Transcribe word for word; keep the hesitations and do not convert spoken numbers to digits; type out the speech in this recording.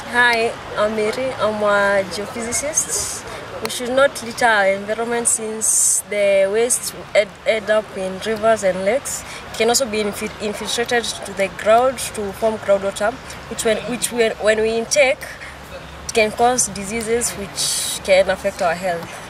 Hi, I'm Mary. I'm a geophysicist. We should not litter our environment since the waste end, end up in rivers and lakes. It can also be infiltrated to the ground to form groundwater, which when which when, when we intake, it can cause diseases which can affect our health.